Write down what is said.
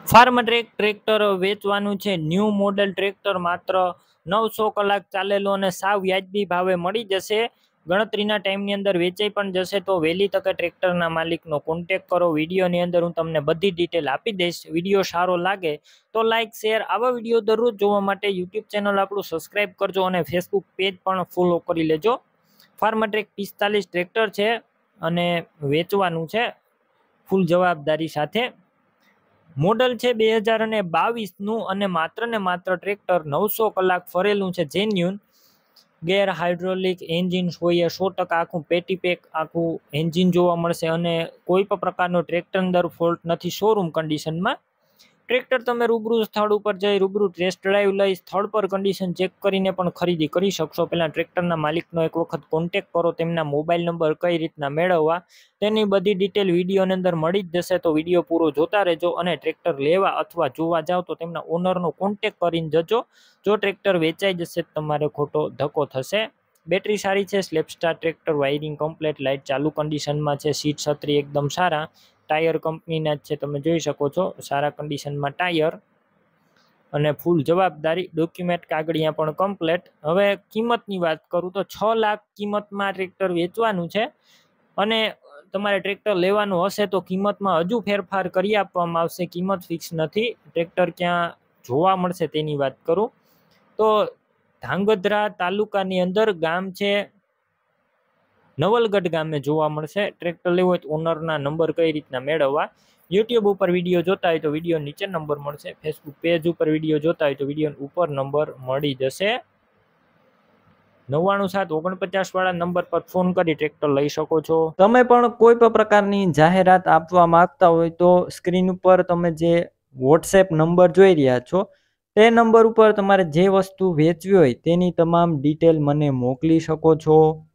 Farm track tractor વેચવાનું છે। New model tractor માત્ર 900 કલાક ચાલેલું અને સાવ વ્યાજબી ભાવે મળી જશે। ગણતરીના ટાઈમની અંદર વેચાઈ પણ જશે। તો વહેલી તકે ટ્રેક્ટરના માલિકનો કોન્ટેક કરો। વિડીયોની અંદર હું તમને બધી ડિટેલ આપી દઈશ। વિડીયો સારો લાગે તો લાઇક શેર, આવા વિડીયો દરરોજ જોવા માટે યુટ્યુબ ચેનલ આપણું સબસ્ક્રાઇબ કરજો અને ફેસબુક પેજ પણ ફોલો કરી લેજો। ફાર્મ ટ્રેક 45 ટ્રેક્ટર છે અને વેચવાનું છે ફૂલ જવાબદારી સાથે। મોડલ છે 2022નું અને માત્ર ટ્રેક્ટર 900 કલાક ફરેલું છે જેન્યુન। ગેર હાઇડ્રોલિક એન્જિન હોય 100% આખું પેટી પેક આખું એન્જિન જોવા મળશે અને કોઈ પણ પ્રકારનો ટ્રેક્ટર અંદર ફોલ્ટ નથી, શોરૂમ કન્ડિશનમાં। ટ્રેક્ટર તમે રૂબરૂ સ્થળ ઉપર જઈ રૂબરૂ ટેસ્ટ ડ્રાઈવ લઈ સ્થળ પર કન્ડિશન ચેક કરીને પણ ખરીદી કરી શકશો। પહેલા ટ્રેક્ટરના માલિકનો એક વખત કોન્ટેક કરો। તેમના મોબાઈલ નંબર કઈ રીતના મેળવવા તેની બધી ડિટેલ વિડીયોની અંદર મળી જ જશે। તો વિડીયો પૂરો જોતા રહેજો અને ટ્રેક્ટર લેવા અથવા જોવા જાવ તો તેમના ઓનરનો કોન્ટેક કરીને જજો। જો ટ્રેક્ટર વેચાઈ જશે તમારે ખોટો ધક્કો થશે। બેટરી સારી છે, સ્લેપ સ્ટાર ટ્રેક્ટર, વાયરિંગ કમ્પ્લીટ, લાઇટ ચાલુ કન્ડિશનમાં છે, સીટ છત્રી એકદમ સારા, ટાયર કંપનીના જ છે, તમે જોઈ શકો છો સારા કન્ડિશનમાં ટાયર અને ફૂલ જવાબદારી, ડોક્યુમેન્ટ કાગળિયા પણ કમ્પ્લીટ। હવે કિંમતની વાત કરું તો 6 લાખ કિંમતમાં ટ્રેક્ટર વેચવાનું છે અને તમારે ટ્રેક્ટર લેવાનું હશે તો કિંમતમાં હજુ ફેરફાર કરી આપવામાં આવશે। કિંમત ફિક્સ નથી। ટ્રેક્ટર ક્યાં જોવા મળશે તેની વાત કરું તો ધાંગધ્રા તાલુકાની અંદર ગામ છે નવલગઢ ગામે જોવા મળશે। ટ્રેક્ટર લેવું હોય તો ઓનરના નંબર કઈ રીતના મેળવવા, યુટ્યુબ ઉપર વિડીયો જોતા હોય તો વિડીયો નીચે નંબર મળશે, ફેસબુક પેજ ઉપર વિડીયો જોતા હોય તો વિડીયો ઉપર નંબર મળી જશે। 99 7 49 વાળા નંબર પર ફોન કરી ટ્રેક્ટર લઈ શકો છો। તમે પણ કોઈ પણ પ્રકારની જાહેરાત આપવા માંગતા હોય તો સ્ક્રીન ઉપર તમે જે વોટ્સએપ નંબર જોઈ રહ્યા છો તે નંબર ઉપર તમારે જે વસ્તુ વેચવી હોય તેની તમામ ડિટેલ મને મોકલી શકો છો।